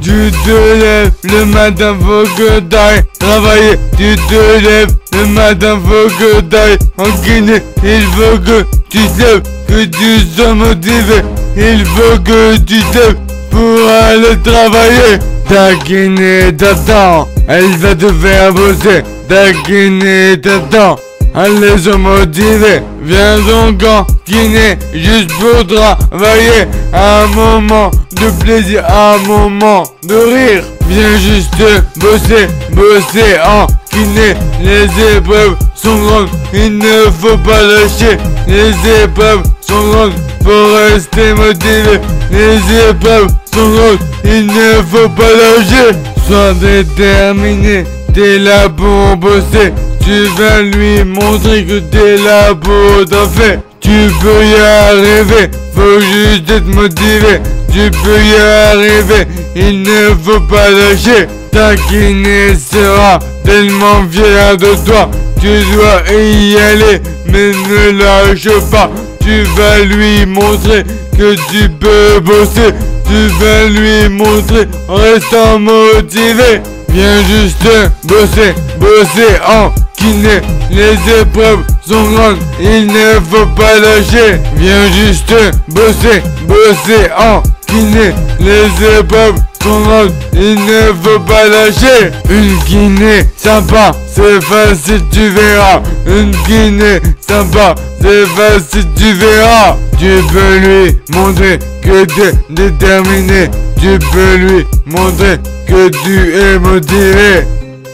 Tu te lèves le matin, faut que t'ailles travailler. Tu te lèves le matin, faut que t'ailles en Guinée. Il faut que tu te lèves, que tu sois motivé. Il faut que tu te lèves pour aller travailler. Ta Guinée t'attend, elle va te faire bosser. Ta Guinée t'attend, allez se motiver. Viens donc en Guinée juste pour travailler. Un moment de plaisir, un moment de rire. Viens juste bosser, bosser en Guinée. Les épreuves sont grandes, il ne faut pas lâcher. Les épreuves sont grandes, faut rester motivé. Les épreuves sont grandes, il ne faut pas lâcher. Sois déterminé, t'es là pour bosser. Tu vas lui montrer que t'es là pour t'en faire. Tu peux y arriver, faut juste être motivé. Tu peux y arriver, il ne faut pas lâcher. Ta Guinée sera tellement fière de toi. Tu dois y aller, mais ne lâche pas. Tu vas lui montrer que tu peux bosser. Tu vas lui montrer en restant motivé. Viens juste bosser, bosser en Guinée. Les épreuves sont grandes, il ne faut pas lâcher. Viens juste bosser, bosser en Guinée. Les épreuves sont grandes, il ne faut pas lâcher. Une Guinée sympa, c'est facile, tu verras. Une Guinée sympa, c'est facile, tu verras. Tu peux lui montrer que tu es déterminé. Tu peux lui montrer que tu es motivé.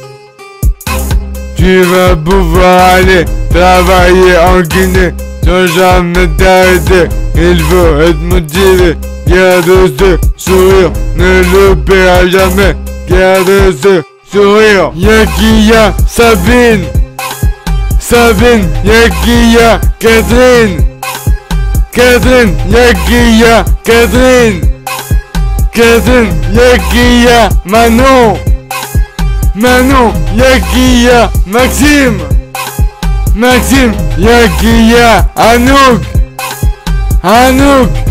Tu vas pouvoir aller travailler en Guinée sans jamais t'arrêter. Il faut être motivé. Garde ce sourire, ne le perds jamais. Garde ce sourire. Y'a qui y'a Sabine, Sabine, y'a qui y'a Catherine, Catherine, y'a qui y'a Catherine, Catherine, y'a qui y'a Manon, Manon, y'a qui y'a Maxime, Maxime, y'a qui y'a Anouk, Anouk.